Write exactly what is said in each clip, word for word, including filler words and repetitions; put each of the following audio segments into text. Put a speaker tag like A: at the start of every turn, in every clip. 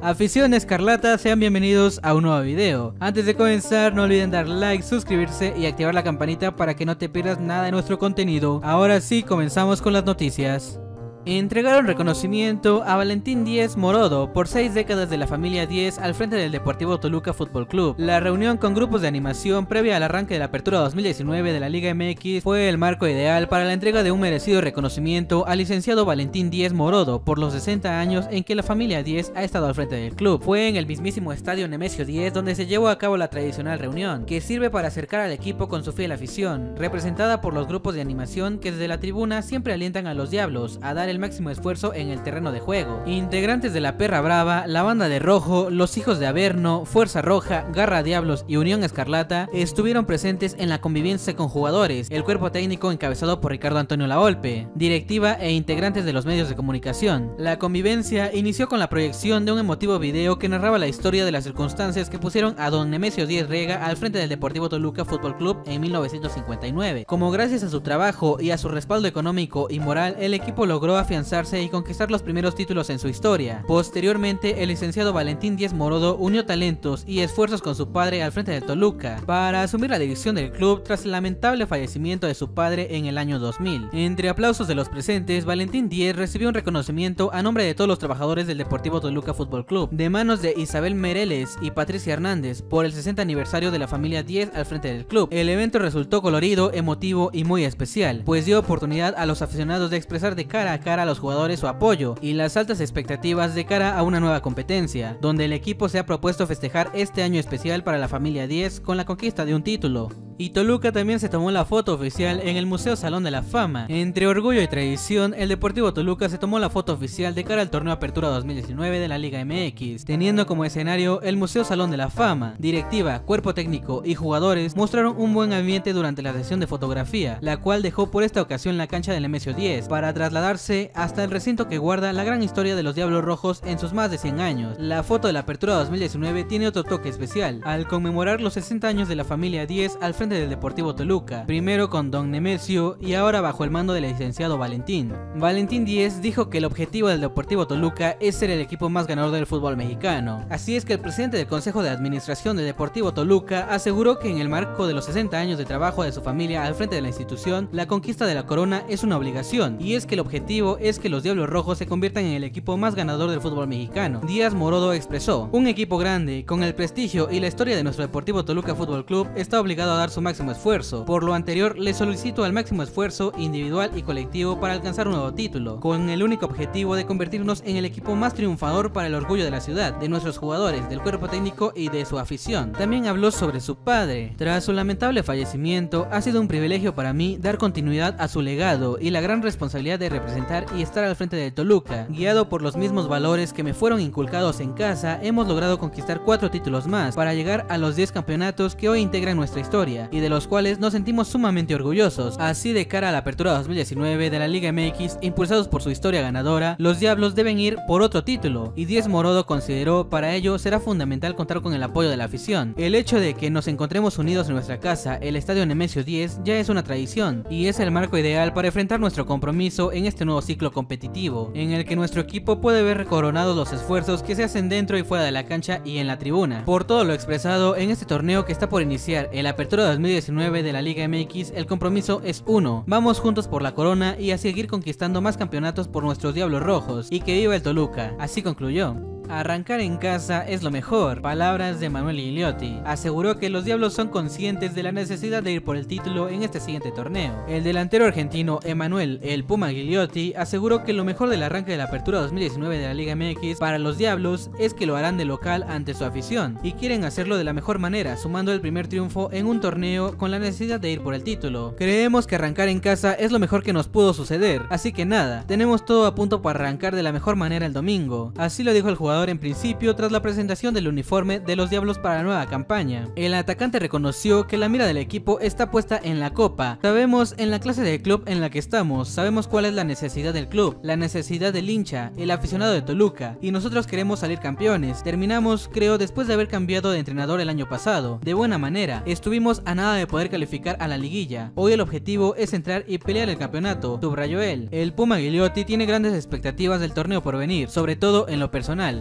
A: Afición escarlata, sean bienvenidos a un nuevo video. Antes de comenzar, no olviden dar like, suscribirse y activar la campanita para que no te pierdas nada de nuestro contenido. Ahora sí, comenzamos con las noticias. Entregaron reconocimiento a Valentín Díez Morodo por seis décadas de la familia Díez al frente del Deportivo Toluca Fútbol Club. La reunión con grupos de animación previa al arranque de la apertura dos mil diecinueve de la Liga M X fue el marco ideal para la entrega de un merecido reconocimiento al licenciado Valentín Díez Morodo por los sesenta años en que la familia Díez ha estado al frente del club. Fue en el mismísimo estadio Nemesio Díez donde se llevó a cabo la tradicional reunión, que sirve para acercar al equipo con su fiel afición, representada por los grupos de animación que desde la tribuna siempre alientan a los Diablos a dar el máximo esfuerzo en el terreno de juego. Integrantes de la Perra Brava, la Banda de Rojo, los Hijos de Averno, Fuerza Roja, Garra Diablos y Unión Escarlata estuvieron presentes en la convivencia con jugadores, el cuerpo técnico encabezado por Ricardo Antonio Laolpe, directiva e integrantes de los medios de comunicación. La convivencia inició con la proyección de un emotivo video que narraba la historia de las circunstancias que pusieron a don Nemesio Díez Riega al frente del Deportivo Toluca Fútbol Club en mil novecientos cincuenta y nueve. Como gracias a su trabajo y a su respaldo económico y moral, el equipo logró afianzarse y conquistar los primeros títulos en su historia. Posteriormente, el licenciado Valentín Díez Morodo unió talentos y esfuerzos con su padre al frente del Toluca para asumir la dirección del club tras el lamentable fallecimiento de su padre en el año dos mil. Entre aplausos de los presentes, Valentín Díez recibió un reconocimiento a nombre de todos los trabajadores del Deportivo Toluca Fútbol Club, de manos de Isabel Mereles y Patricia Hernández, por el sesenta aniversario de la familia Díez al frente del club. El evento resultó colorido, emotivo y muy especial, pues dio oportunidad a los aficionados de expresar de cara a cara a los jugadores su apoyo y las altas expectativas de cara a una nueva competencia, donde el equipo se ha propuesto festejar este año especial para la familia Díez con la conquista de un título. Y Toluca también se tomó la foto oficial en el Museo Salón de la Fama. Entre orgullo y tradición, el Deportivo Toluca se tomó la foto oficial de cara al torneo Apertura dos mil diecinueve de la Liga M X, teniendo como escenario el Museo Salón de la Fama. Directiva, cuerpo técnico y jugadores mostraron un buen ambiente durante la sesión de fotografía, la cual dejó por esta ocasión la cancha del Nemesio Díez, para trasladarse hasta el recinto que guarda la gran historia de los Diablos Rojos en sus más de cien años. La foto de la Apertura dos mil diecinueve tiene otro toque especial, al conmemorar los sesenta años de la familia Díez al frente del Deportivo Toluca, primero con don Nemesio y ahora bajo el mando del licenciado Valentín. Valentín Díez dijo que el objetivo del Deportivo Toluca es ser el equipo más ganador del fútbol mexicano. Así es que el presidente del Consejo de Administración del Deportivo Toluca aseguró que en el marco de los sesenta años de trabajo de su familia al frente de la institución, la conquista de la corona es una obligación, y es que el objetivo es que los Diablos Rojos se conviertan en el equipo más ganador del fútbol mexicano. Díaz Morodo expresó: un equipo grande, con el prestigio y la historia de nuestro Deportivo Toluca Fútbol Club, está obligado a dar su máximo esfuerzo. Por lo anterior, le solicito el máximo esfuerzo individual y colectivo para alcanzar un nuevo título, con el único objetivo de convertirnos en el equipo más triunfador para el orgullo de la ciudad, de nuestros jugadores, del cuerpo técnico y de su afición. También habló sobre su padre. Tras su lamentable fallecimiento, ha sido un privilegio para mí dar continuidad a su legado y la gran responsabilidad de representar y estar al frente de Toluca. Guiado por los mismos valores que me fueron inculcados en casa, hemos logrado conquistar cuatro títulos más para llegar a los diez campeonatos que hoy integran nuestra historia y de los cuales nos sentimos sumamente orgullosos. Así, de cara a la Apertura dos mil diecinueve de la Liga M X, impulsados por su historia ganadora, los Diablos deben ir por otro título, y Díez Morodo consideró para ello será fundamental contar con el apoyo de la afición. El hecho de que nos encontremos unidos en nuestra casa, el Estadio Nemesio Díez, ya es una tradición, y es el marco ideal para enfrentar nuestro compromiso en este nuevo ciclo competitivo, en el que nuestro equipo puede ver coronados los esfuerzos que se hacen dentro y fuera de la cancha y en la tribuna. Por todo lo expresado en este torneo que está por iniciar, el Apertura dos mil diecinueve de la Liga M X, el compromiso es uno. Vamos juntos por la corona y a seguir conquistando más campeonatos por nuestros Diablos Rojos, y que viva el Toluca. Así concluyó. Arrancar en casa es lo mejor, palabras de Emanuel Gigliotti. Aseguró que los Diablos son conscientes de la necesidad de ir por el título en este siguiente torneo. El delantero argentino Emanuel "El Puma" Gigliotti aseguró que lo mejor del arranque de la Apertura dos mil diecinueve de la Liga M X para los Diablos es que lo harán de local ante su afición, y quieren hacerlo de la mejor manera, sumando el primer triunfo en un torneo con la necesidad de ir por el título. Creemos que arrancar en casa es lo mejor que nos pudo suceder, así que nada, tenemos todo a punto para arrancar de la mejor manera el domingo. Así lo dijo el jugador en principio tras la presentación del uniforme de los Diablos para la nueva campaña. El atacante reconoció que la mira del equipo está puesta en la copa. Sabemos en la clase de club en la que estamos, sabemos cuál es la necesidad del club, la necesidad del hincha, el aficionado de Toluca, y nosotros queremos salir campeones. Terminamos, creo, después de haber cambiado de entrenador el año pasado, de buena manera. Estuvimos a nada de poder calificar a la liguilla. Hoy el objetivo es entrar y pelear el campeonato, subrayó él. El Puma Gigliotti tiene grandes expectativas del torneo por venir, sobre todo en lo personal.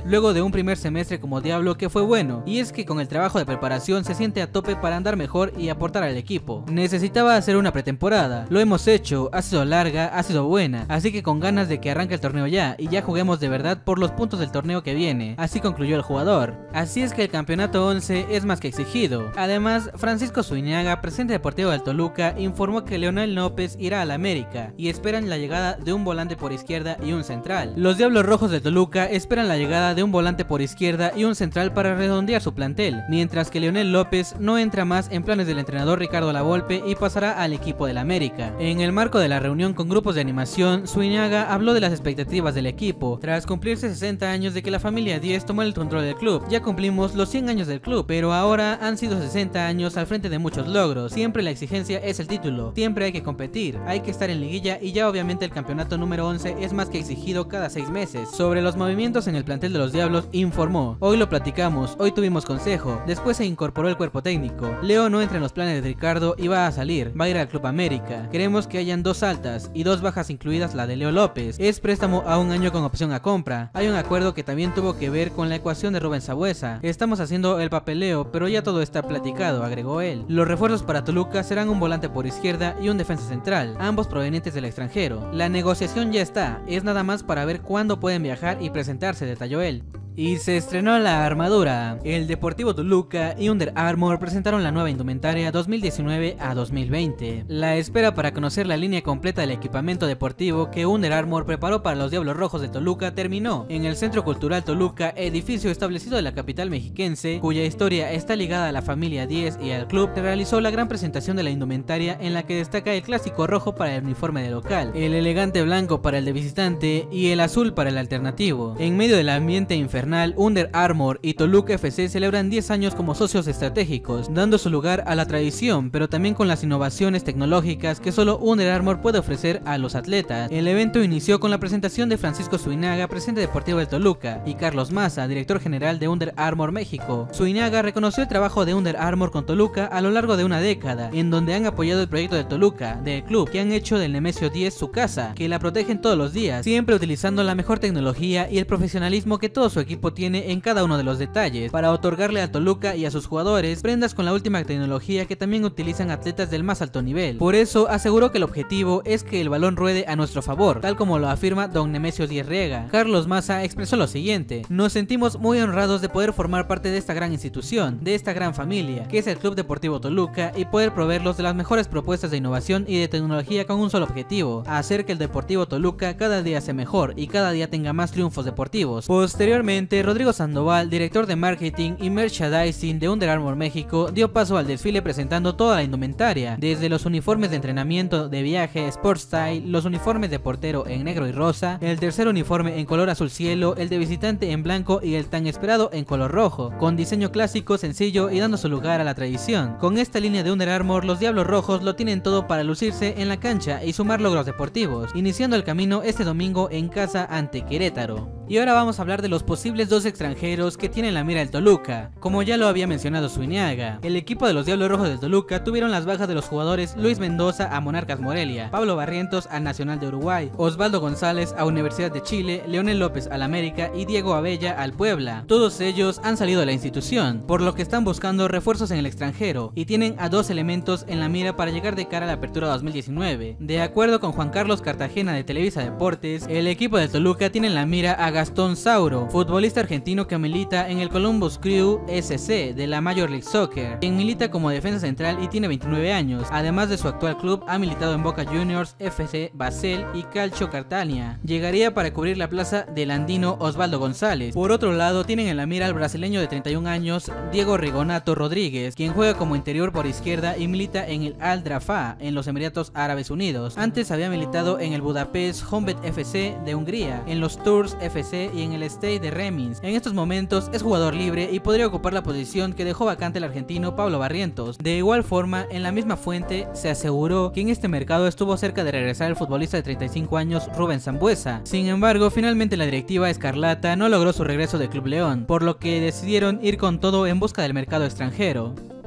A: luego de un primer semestre como Diablo que fue bueno, y es que con el trabajo de preparación se siente a tope para andar mejor y aportar al equipo. Necesitaba hacer una pretemporada, lo hemos hecho, ha sido larga, ha sido buena, así que con ganas de que arranque el torneo ya, y ya juguemos de verdad por los puntos del torneo que viene, así concluyó el jugador. Así es que el campeonato once es más que exigido. Además, Francisco Zuñiaga, presidente deportivo del Toluca, informó que Leonel López irá al América, y esperan la llegada de un volante por izquierda y un central. Los Diablos Rojos de Toluca esperan la llegada de un volante por izquierda y un central para redondear su plantel, mientras que Leonel López no entra más en planes del entrenador Ricardo Lavolpe y pasará al equipo del América. En el marco de la reunión con grupos de animación, Zuñiaga habló de las expectativas del equipo, tras cumplirse sesenta años de que la familia Díez tomó el control del club. Ya cumplimos los cien años del club, pero ahora han sido sesenta años al frente de muchos logros. Siempre la exigencia es el título, siempre hay que competir, hay que estar en liguilla y ya obviamente el campeonato número once es más que exigido cada seis meses. Sobre los movimientos en el plantel de los Diablos informó: hoy lo platicamos, hoy tuvimos consejo, después se incorporó el cuerpo técnico. Leo no entra en los planes de Ricardo y va a salir, va a ir al Club América. Queremos que hayan dos altas y dos bajas, incluidas la de Leo López. Es préstamo a un año con opción a compra. Hay un acuerdo que también tuvo que ver con la ecuación de Rubén Sambueza. Estamos haciendo el papeleo, pero ya todo está platicado, agregó él. Los refuerzos para Toluca serán un volante por izquierda y un defensa central, ambos provenientes del extranjero. La negociación ya está, es nada más para ver cuándo pueden viajar y presentarse, detalló él. Y se estrenó la armadura. El Deportivo Toluca y Under Armour presentaron la nueva indumentaria dos mil diecinueve a dos mil veinte. La espera para conocer la línea completa del equipamiento deportivo que Under Armour preparó para los Diablos Rojos de Toluca terminó en el Centro Cultural Toluca, edificio establecido de la capital mexiquense, cuya historia está ligada a la familia Díez y al club. Realizó la gran presentación de la indumentaria, en la que destaca el clásico rojo para el uniforme de local, el elegante blanco para el de visitante y el azul para el alternativo. En medio del ambiente infernal, Under Armour y Toluca F C celebran diez años como socios estratégicos, dando su lugar a la tradición, pero también con las innovaciones tecnológicas que solo Under Armour puede ofrecer a los atletas. El evento inició con la presentación de Francisco Zuñiaga, presidente deportivo del Toluca, y Carlos Maza, director general de Under Armour México. Zuñiaga reconoció el trabajo de Under Armour con Toluca a lo largo de una década, en donde han apoyado el proyecto de Toluca, del club, que han hecho del Nemesio diez su casa, que la protegen todos los días, siempre utilizando la mejor tecnología y el profesionalismo que todo su equipo tiene en cada uno de los detalles, para otorgarle a Toluca y a sus jugadores prendas con la última tecnología que también utilizan atletas del más alto nivel. Por eso aseguró que el objetivo es que el balón ruede a nuestro favor, tal como lo afirma don Nemesio Díez Riega. Carlos Maza expresó lo siguiente: nos sentimos muy honrados de poder formar parte de esta gran institución, de esta gran familia, que es el Club Deportivo Toluca, y poder proveerlos de las mejores propuestas de innovación y de tecnología con un solo objetivo: hacer que el Deportivo Toluca cada día sea mejor y cada día tenga más triunfos deportivos. Posteriormente, Rodrigo Sandoval, director de marketing y merchandising de Under Armour México, dio paso al desfile presentando toda la indumentaria, desde los uniformes de entrenamiento, de viaje, sport style, los uniformes de portero en negro y rosa, el tercer uniforme en color azul cielo, el de visitante en blanco y el tan esperado en color rojo, con diseño clásico, sencillo y dando su lugar a la tradición. Con esta línea de Under Armour, los Diablos Rojos lo tienen todo para lucirse en la cancha y sumar logros deportivos, iniciando el camino este domingo en casa ante Querétaro. Y ahora vamos a hablar de los posibles dos extranjeros que tienen la mira el Toluca. Como ya lo había mencionado Zuñiaga, el equipo de los Diablos Rojos del Toluca tuvieron las bajas de los jugadores Luis Mendoza a Monarcas Morelia, Pablo Barrientos al Nacional de Uruguay, Osvaldo González a Universidad de Chile, Leonel López al América y Diego Abella al Puebla. Todos ellos han salido de la institución, por lo que están buscando refuerzos en el extranjero y tienen a dos elementos en la mira para llegar de cara a la apertura dos mil diecinueve. De acuerdo con Juan Carlos Cartagena de Televisa Deportes, el equipo de Toluca tiene en la mira a Gastón Sauro, futbolista argentino que milita en el Columbus Crew S C de la Major League Soccer, quien milita como defensa central y tiene veintinueve años. Además de su actual club, ha militado en Boca Juniors, F C Basel y Calcio Catania. Llegaría para cubrir la plaza del andino Osvaldo González. Por otro lado, tienen en la mira al brasileño de treinta y un años, Diego Rigonato Rodríguez, quien juega como interior por izquierda y milita en el Al Drafa en los Emiratos Árabes Unidos. Antes había militado en el Budapest Honvéd F C de Hungría, en los Tours F C y en el Stade de Reims. En estos momentos es jugador libre y podría ocupar la posición que dejó vacante el argentino Pablo Barrientos. De igual forma, en la misma fuente se aseguró que en este mercado estuvo cerca de regresar el futbolista de treinta y cinco años Rubén Sambueza. Sin embargo, finalmente la directiva escarlata no logró su regreso del Club León, por lo que decidieron ir con todo en busca del mercado extranjero.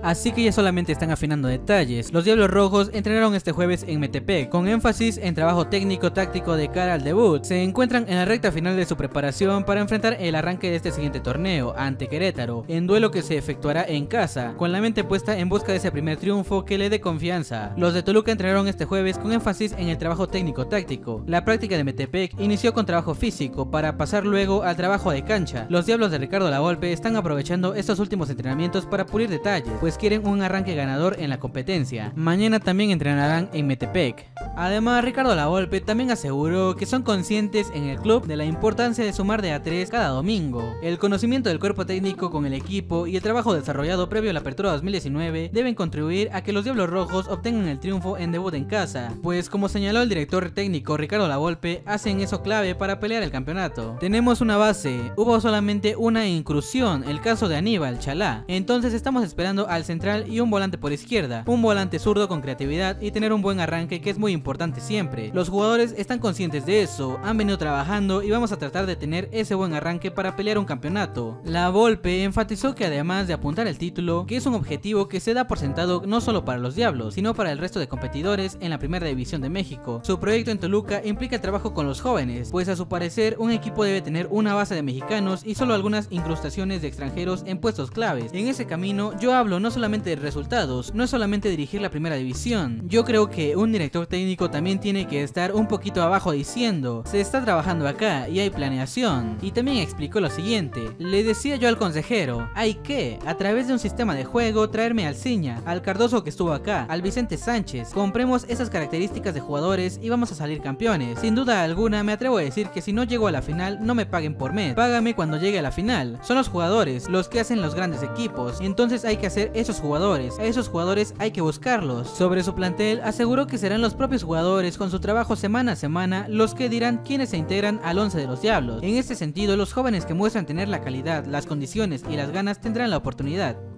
A: así que ya solamente están afinando detalles. Los Diablos Rojos entrenaron este jueves en Metepec, con énfasis en trabajo técnico-táctico de cara al debut. Se encuentran en la recta final de su preparación para enfrentar el arranque de este siguiente torneo ante Querétaro, en duelo que se efectuará en casa, con la mente puesta en busca de ese primer triunfo que le dé confianza. Los de Toluca entrenaron este jueves con énfasis en el trabajo técnico-táctico. La práctica de Metepec inició con trabajo físico para pasar luego al trabajo de cancha. Los Diablos de Ricardo Lavolpe están aprovechando estos últimos entrenamientos para pulir detalles, pues quieren un arranque ganador en la competencia. Mañana también entrenarán en Metepec. Además, Ricardo Lavolpe también aseguró que son conscientes en el club de la importancia de sumar de a tres cada domingo. El conocimiento del cuerpo técnico con el equipo y el trabajo desarrollado previo a la apertura dos mil diecinueve deben contribuir a que los Diablos Rojos obtengan el triunfo en debut en casa, pues como señaló el director técnico Ricardo Lavolpe, hacen eso clave para pelear el campeonato. Tenemos una base, hubo solamente una incursión, el caso de Aníbal Chalá, entonces estamos esperando al central y un volante por izquierda, un volante zurdo con creatividad y tener un buen arranque, que es muy importante siempre. Los jugadores están conscientes de eso, han venido trabajando y vamos a tratar de tener ese buen arranque para pelear un campeonato. Lavolpe enfatizó que además de apuntar el título, que es un objetivo que se da por sentado no solo para los Diablos, sino para el resto de competidores en la Primera División de México. Su proyecto en Toluca implica el trabajo con los jóvenes, pues a su parecer un equipo debe tener una base de mexicanos y solo algunas incrustaciones de extranjeros en puestos claves. En ese camino yo hablo no solamente de resultados, no es solamente dirigir la Primera División. Yo creo que un director técnico también tiene que estar un poquito abajo diciendo, se está trabajando acá y hay planeación. Y también explicó lo siguiente: le decía yo al consejero, hay que, a través de un sistema de juego, traerme al Ciña, al Cardoso que estuvo acá, al Vicente Sánchez, compremos esas características de jugadores y vamos a salir campeones. Sin duda alguna me atrevo a decir que si no llego a la final no me paguen por mes, págame cuando llegue a la final. Son los jugadores los que hacen los grandes equipos, entonces hay que hacer esos jugadores, a esos jugadores hay que buscarlos. Sobre su plantel aseguró que serán los propios jugadores con su trabajo semana a semana los que dirán quiénes se integran al once de los Diablos. En este sentido, los jóvenes que muestran tener la calidad, las condiciones y las ganas tendrán la oportunidad.